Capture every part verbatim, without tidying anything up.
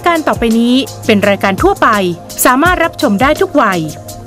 การต่อไปนี้เป็นรายการทั่วไปสามารถรับชมได้ทุกวัย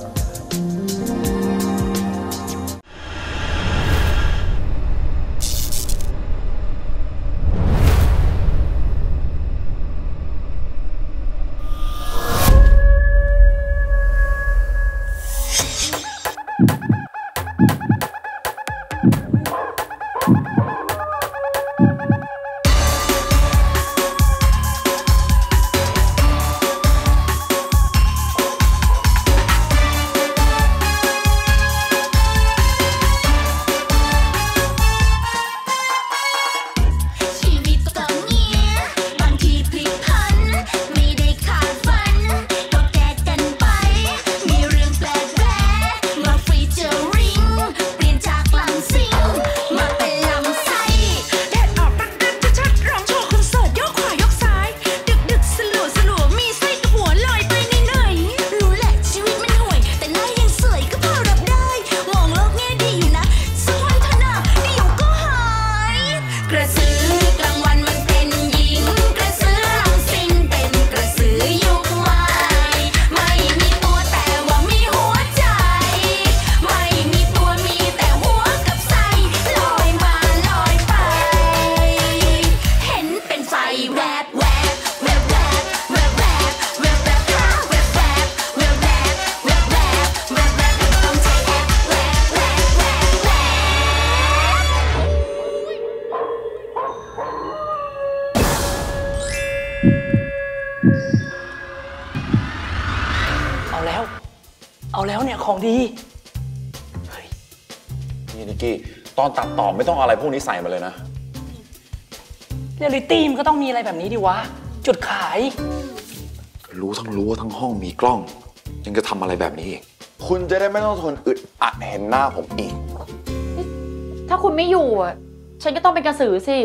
เอาแล้วเอาแล้วเนี่ยของดีเฮ้ยนี่นิกกี้ตอนตัดต่อไม่ต้องอะไรพวกนี้ใส่มาเลยนะเรียลลิตี้มันก็ต้องมีอะไรแบบนี้ดิวะจุดขายรู้ทั้งรู้ว่าทั้งห้องมีกล้องยังจะทำอะไรแบบนี้อีกคุณจะได้ไม่ต้องทนอึดอัดเห็นหน้าผมอีกถ้าคุณไม่อยู่อ่ะฉันก็ต้องเป็นกระสือสิ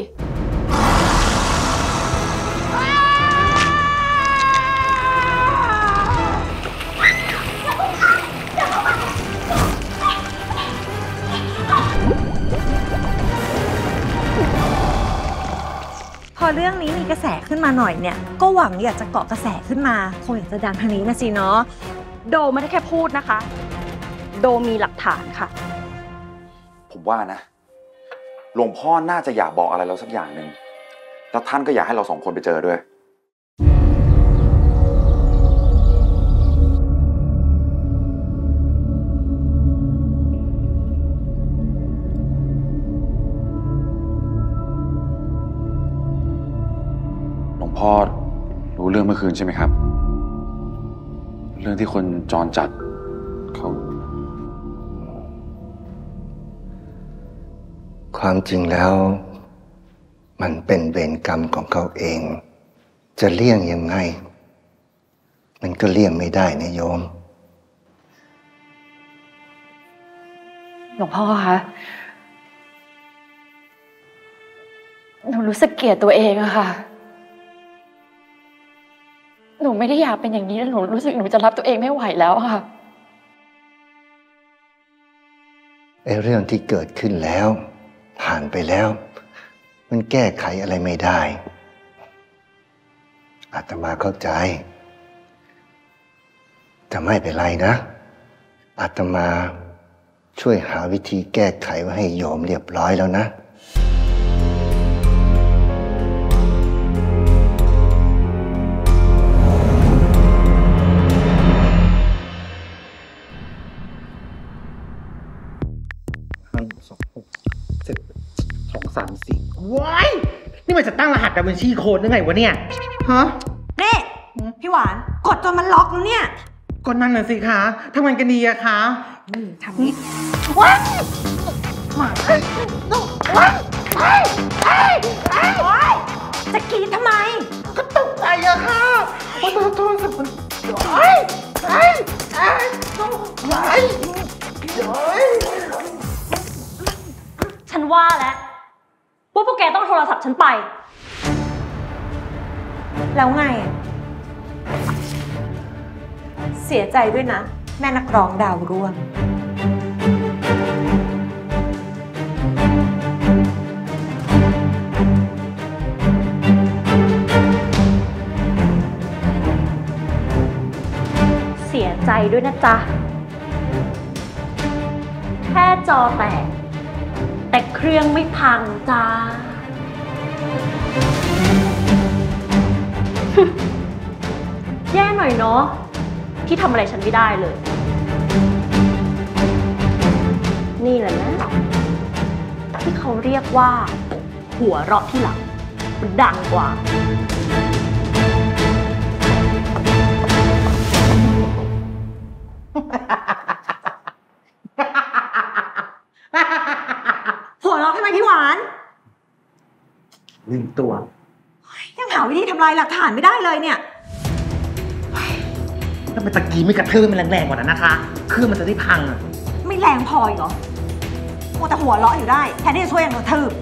พอเรื่องนี้มีกระแสขึ้นมาหน่อยเนี่ยก็หวังอยากจะเกาะกระแสขึ้นมาคงอยากจะดังทางนี้นะสิเนาะโดไม่ได้แค่พูดนะคะโดมีหลักฐานค่ะผมว่านะหลวงพ่อน่าจะอยากบอกอะไรเราสักอย่างหนึ่งแล้วท่านก็อยากให้เราสองคนไปเจอด้วยพ่อรู้เรื่องเมื่อคืนใช่ไหมครับเรื่องที่คนจรจัดเขาความจริงแล้วมันเป็นเวรกรรมของเขาเองจะเลี่ยงยังไงมันก็เลี่ยงไม่ได้นะโยมหลวงพ่อคะหนูรู้สึกเกลียดตัวเองอะค่ะหนูไม่ได้อยากเป็นอย่างนี้แล้วหนูรู้สึกหนูจะรับตัวเองไม่ไหวแล้วค่ะไอ้เรื่องที่เกิดขึ้นแล้วผ่านไปแล้วมันแก้ไขอะไรไม่ได้อาตมาเข้าใจแต่ไม่เป็นไรนะอาตมาช่วยหาวิธีแก้ไขไว้ให้โยมเรียบร้อยแล้วนะสามสี่ว้ายนี่มันจะตั้งรหัสดับเบิลชีโค้ดยังไงวะเนี่ยฮะเน่พี่หวานกดจนมันล็อกแล้วเนี่ยกดนั่นน่ะสิคะทำงานกันดีอะคะทำนี้ว้ายหมาว้ายว้ายว้ายจะกรีดทำไมก็ตกใจอะค่ะว่าตัวโทรศัพท์มันว้ายว้ายว้ายว้ายฉันว่าแล้วว่าพวกแกต้องโทรศัพท์ฉันไปแล้วไงเสียใจด้วยนะแม่นักร้องดาวร่วงพใจด้วยนะจ๊ะแค่จอแตกแต่เครื่องไม่พังจ้า แย่หน่อยเนาะที่ทำอะไรฉันไม่ได้เลยนี่แหละนะที่เขาเรียกว่าหัวเราะที่หลังมันดังกว่าหัวเราะทำไมพี่หวานลืมตัวยังหาวิธีทำลายหลักฐานไม่ได้เลยเนี่ยถ้าเป็นตะกี้ไม่กระเทือนมันแรงๆกว่านั้นนะคะเครื่องมันจะได้พังอะไม่แรงพออีกเหรอมัวแต่หัวเราะอยู่ได้แทนที่จะช่วยอย่างกระทืบ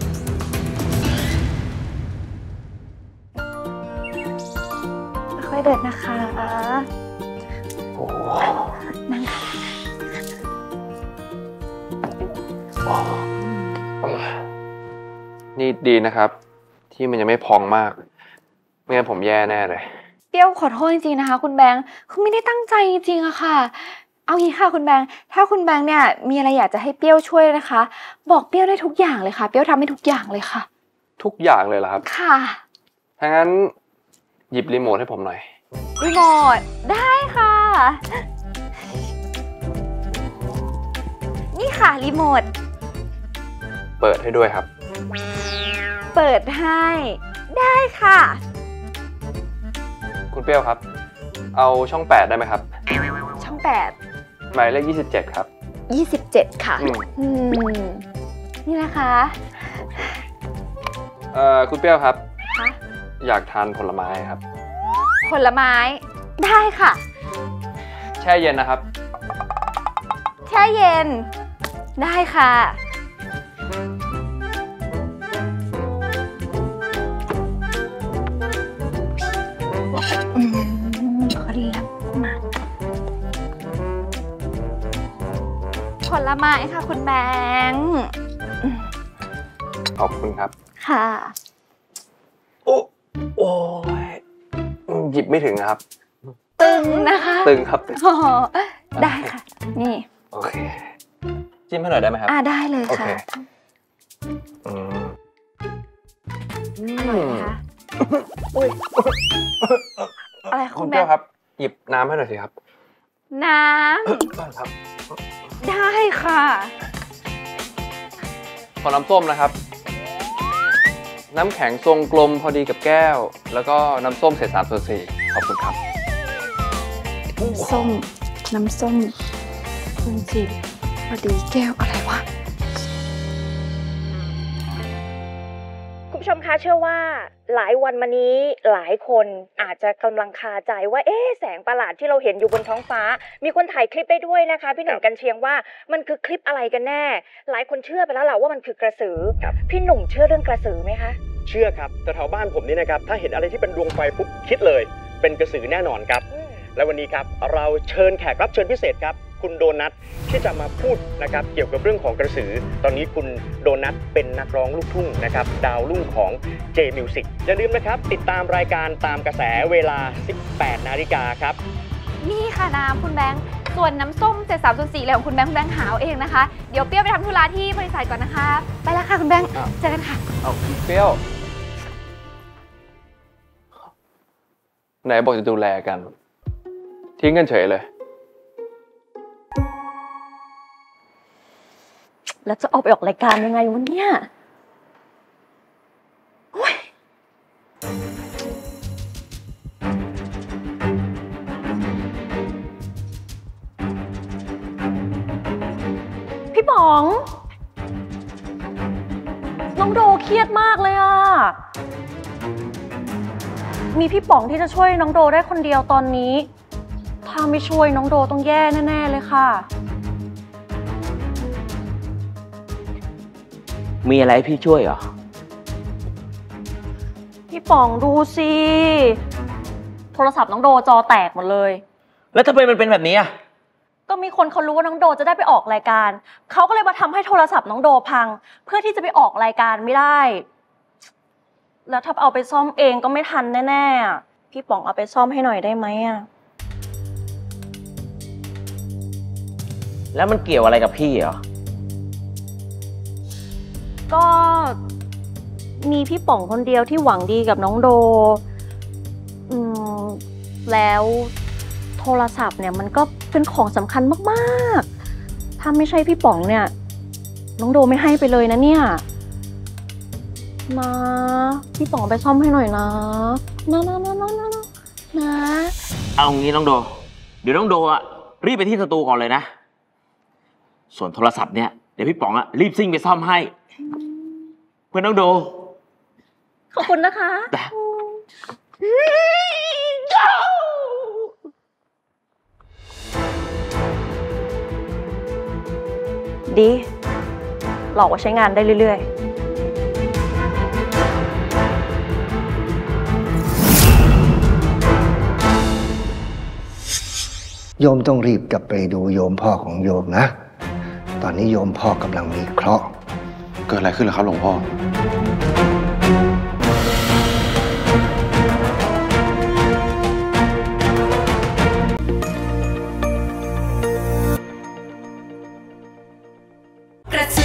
ค่อยเดินนะคะโอ้นั่งนี่ดีนะครับที่มันยังไม่พองมากไม่งั้นผมแย่แน่เลยเปรี้ยวขอโทษจริงๆนะคะคุณแบงค์คือไม่ได้ตั้งใจจริงๆอะค่ะเอางี้ค่ะคุณแบงค์ถ้าคุณแบงค์เนี่ยมีอะไรอยากจะให้เปรี้ยวช่วยนะคะบอกเปรี้ยวได้ทุกอย่างเลยค่ะเปรี้ยวทำให้ทุกอย่างเลยค่ะทุกอย่างเลยเหรอครับค่ะถ้างั้นหยิบรีโมทให้ผมหน่อยรีโมทได้ค่ะนี่ค่ะรีโมทเปิดให้ด้วยครับเปิดให้ได้ค่ะคุณเปรี้ยวครับเอาช่องแปดได้ไหมครับช่องแปดหมายเลขยี่สิบเจ็ดครับยี่สิบเจ็ดค่ะอืมนี่นะคะเอ่อคุณเปรี้ยวครับคะอยากทานผลไม้ครับผลไม้ได้ค่ะแช่เย็นนะครับแช่เย็นได้ค่ะอืมขอดีครับมาผลไม้ค่ะคุณแบงค์ขอบคุณครับค่ะโอ้โอ้ยหยิบไม่ถึงครับตึงนะคะตึงครับอ๋อได้ค่ะนี่โอเคจิ้มให้หน่อยได้ไหมครับอ่าได้เลยค่ะอืมอร่อยไหมคะอะไรคุณแม่ครับหยิบน้ำให้หน่อยสิครับน้ำได้ครับได้ค่ะขอน้ำส้มนะครับน้ำแข็งทรงกลมพอดีกับแก้วแล้วก็น้ำส้มเศษสามส่วนสี่ขอบคุณครับส้มน้ำส้มส่วนสี่พอดีแก้วอะไรวะคุณผู้ชมคะเชื่อว่าหลายวันมานี้หลายคนอาจจะกำลังคาใจว่าเอ๊ะแสงประหลาดที่เราเห็นอยู่บนท้องฟ้ามีคนถ่ายคลิปได้ด้วยนะคะพี่หนุ่มกันเชียงว่ามันคือคลิปอะไรกันแน่หลายคนเชื่อไปแล้วแหละว่ามันคือกระสือพี่หนุ่มเชื่อเรื่องกระสือไหมคะเชื่อครับแต่แถวบ้านผมนี่นะครับถ้าเห็นอะไรที่เป็นดวงไฟปุ๊บคิดเลยเป็นกระสือแน่นอนครับและวันนี้ครับเราเชิญแขกรับเชิญพิเศษครับคุณโดนัทที่จะมาพูดนะครับเกี่ยวกับเรื่องของกระสือตอนนี้คุณโดนัทเป็นนักร้องลูกทุ่งนะครับดาวรุ่งของ J Music อย่าลืมนะครับติดตามรายการตามกระแสเวลา สิบแปดนาฬิกาครับนี่ค่ะน้ำคุณแบงค์ส่วนน้ำส้มเจ็ดสามส่วนสี่เลยของคุณแบงค์คุณแบงค์หาเองนะคะเดี๋ยวเปรี้ยวไปทำธุระที่บริษัทก่อนนะคะไปแล้วค่ะคุณแบงค์เจอกันค่ะเอาเปรี้ยวไหนบอกจะดูแลกันทิ้งกันเฉยเลยแล้วจะออกไปออกรายการยังไงวะเนี่ยโอ๊ยพี่ป๋องน้องโดเครียดมากเลยอ่ะมีพี่ป๋องที่จะช่วยน้องโดได้คนเดียวตอนนี้ถ้าไม่ช่วยน้องโดต้องแย่แน่ๆเลยค่ะมีอะไรให้พี่ช่วยเหรอพี่ป๋องดูสิโทรศัพท์น้องโดจอแตกหมดเลยแล้วทำไมมันเป็นแบบนี้อ่ะก็มีคนเขารู้ว่าน้องโดจะได้ไปออกรายการเขาก็เลยมาทำให้โทรศัพท์น้องโดพังเพื่อที่จะไปออกรายการไม่ได้แล้วถ้าเอาไปซ่อมเองก็ไม่ทันแน่ๆพี่ป๋องเอาไปซ่อมให้หน่อยได้ไหมอ่ะแล้วมันเกี่ยวอะไรกับพี่เหรอก็มีพี่ป๋องคนเดียวที่หวังดีกับน้องโดอืมแล้วโทรศัพท์เนี่ยมันก็เป็นของสำคัญมากๆถ้าไม่ใช่พี่ป๋องเนี่ยน้องโดไม่ให้ไปเลยนะเนี่ยนะพี่ป๋องไปซ่อมให้หน่อยนะนะนะนะนะนะนะเอางี้น้องโดเดี๋ยวน้องโดอ่ะรีบไปที่สตูก่อนเลยนะส่วนโทรศัพท์เนี่ยเดี๋ยวพี่ป๋องอ่ะรีบซิ่งไปซ่อมให้เพื่อนน้องโดขอบคุณนะคะดีหลอกว่าใช้งานได้เรื่อยๆโยมต้องรีบกลับไปดูโยมพ่อของโยมนะ ตอนนี้โยมพ่อกำลังมีเคราะห์เกิดอะไรขึ้นเหรอครับหลวงพ่อประ